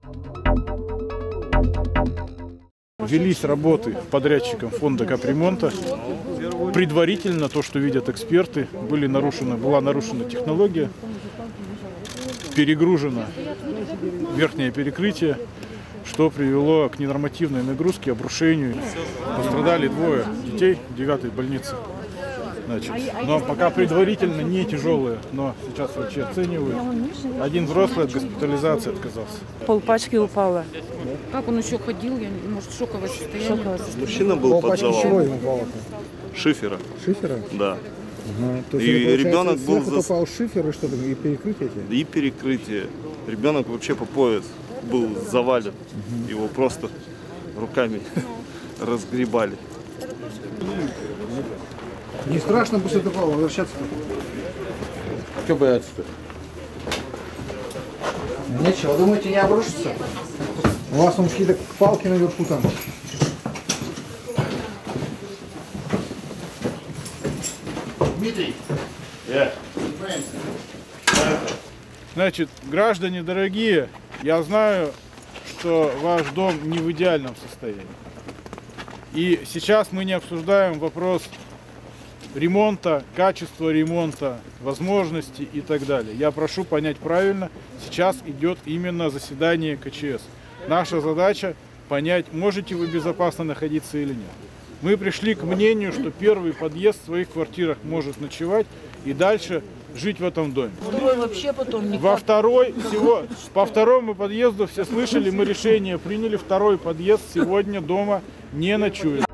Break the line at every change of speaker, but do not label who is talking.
Велись работы подрядчиком фонда капремонта. Предварительно то, что видят эксперты, была нарушена технология, перегружено верхнее перекрытие, что привело к ненормативной нагрузке, обрушению. Пострадали 2 детей 9-й больницы. Но пока предварительно не тяжелые, но сейчас врачи оценивают. 1 взрослый от госпитализации отказался.
Полпачки упало.
Как он еще ходил? Может, шоковое состояние?
Мужчина был под завалом.
Чего ему упало?
Шифера.
Шифера?
Да.
Ага. То есть,
И ребенок был
попал шифер и что там, и перекрытие?
И перекрытие. Ребенок вообще по пояс был завален. Его просто руками разгребали.
Не страшно после такого возвращаться-то?
Что бояться-то?
Нечего, думаете, не обрушится? У вас там какие-то палки наверху там.
Дмитрий!
Значит, граждане дорогие, я знаю, что ваш дом не в идеальном состоянии. И сейчас мы не обсуждаем вопрос ремонта, качества ремонта, возможности и так далее. Я прошу понять правильно, сейчас идет именно заседание КЧС. Наша задача понять, можете вы безопасно находиться или нет. Мы пришли к мнению, что первый подъезд в своих квартирах может ночевать и дальше жить в этом доме.
Вообще потом
По второму подъезду все слышали, мы решение приняли, 2-й подъезд сегодня дома не ночует.